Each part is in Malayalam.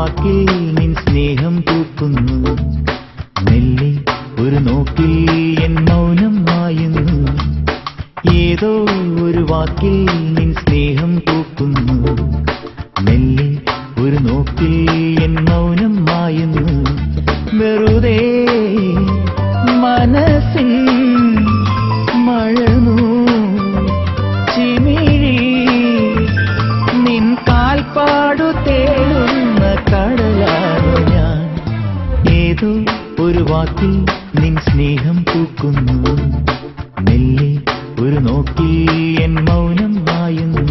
വാക്കിൽ നിൻ സ്നേഹം പൂക്കുന്നു, മെല്ലെ ഒരു നോക്കിൽ എൻ മൗനം മായുന്നു. ഏതോ ഒരു വാക്കിൽ നിൻ സ്നേഹം പൂക്കുന്നു, മെല്ലെ ഒരു നോക്കിൽ എൻ മൗനം മായുന്നു. വെറുതെ മനസ്സിൻ മഴനൂ ചിമിഴി നിൻ കാൽപ്പാടു തേടുന്ന കടലാണു ഞാൻ. ഏതോ ഒരു വാക്കിൽ നിൻ സ്നേഹം പൂക്കുന്നു, മെല്ലെ ഒരു നോക്കിൽ എൻ മൗനം മായുന്നു.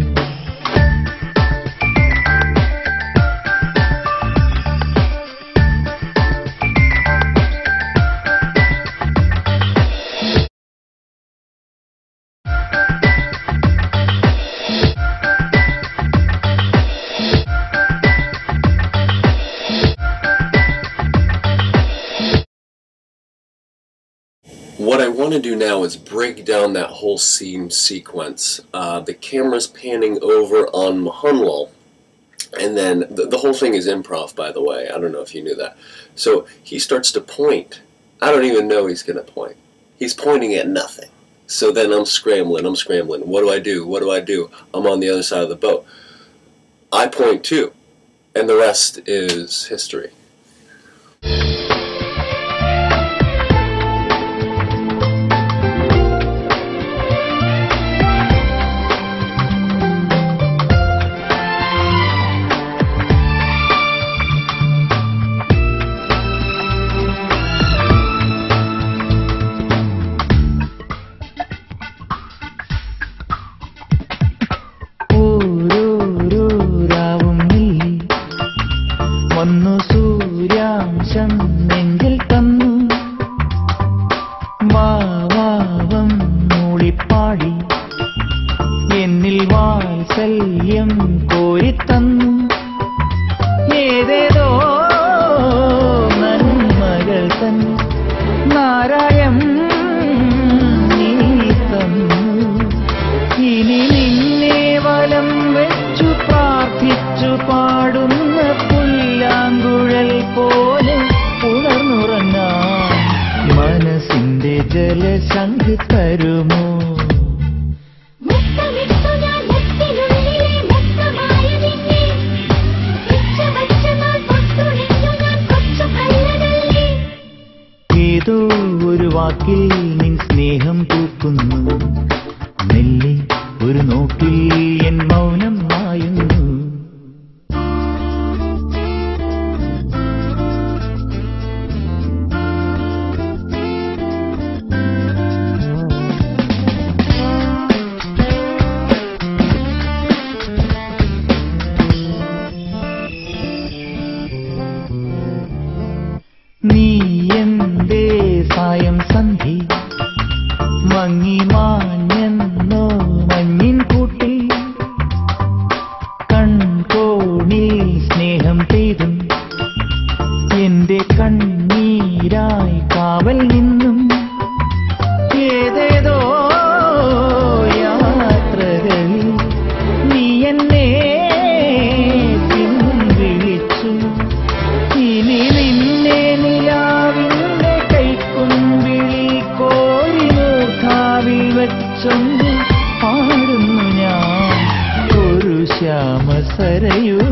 What I want to do now is break down that whole scene sequence. The camera's panning over on Mohanlal, and then the whole thing is improv, by the way. I don't know if you knew that. So he starts to point. I don't even know he's going to point. He's pointing at nothing. So then I'm scrambling. What do I do? What do I do? I'm on the other side of the boat. I point too, and the rest is history. വന്നു സൂര്യാംശം നെഞ്ചിൽ തന്നു, വാവാവം മൂളിപ്പാടി എന്നിൽ വാത്സല്യം കോരിത്തന്നു. ഏതേതോ നന്മകൾ തൻ നാരായം നീ തന്നു. ഇനി നിന്നെ വലം വെച്ചു പ്രാർത്ഥിച്ചു പാടുന്ന പുല്ലാങ്കുഴൽ പോലെ ഉണർന്നുറങ്ങാൻ മനസ്സിന്റെ ജലശംഖ് തരുമോ? ഏതോ ഒരു വാക്കിൽ നിൻ സ്നേഹം പൂക്കുന്നു, മെല്ലെ ഒരു നോക്കിൽ എൻ മൗനം മായുന്നു. നീ എന്തേ സായം സന്ധി മങ്ങി മാഞ്ഞെന്നോ മഞ്ഞിൻ കൂട്ടിൽ, കൺകോണിൽ സ്നേഹം പെയ്തും എന്റെ കണ്ണീരായി കാവൽ നിന്നും. ഏതേതോ യാത്രകളിൽ നീ എന്നെ പിൻവിളിച്ചു. ഇനി നിന്നെ നിലാവിന്റെ കൈക്കുമ്പിളി കോരിമൂർധാവിൽ വെച്ചൊന്ന് പാടുന്നു ഞാൻ ഒരു ശ്യാമസരയൂ.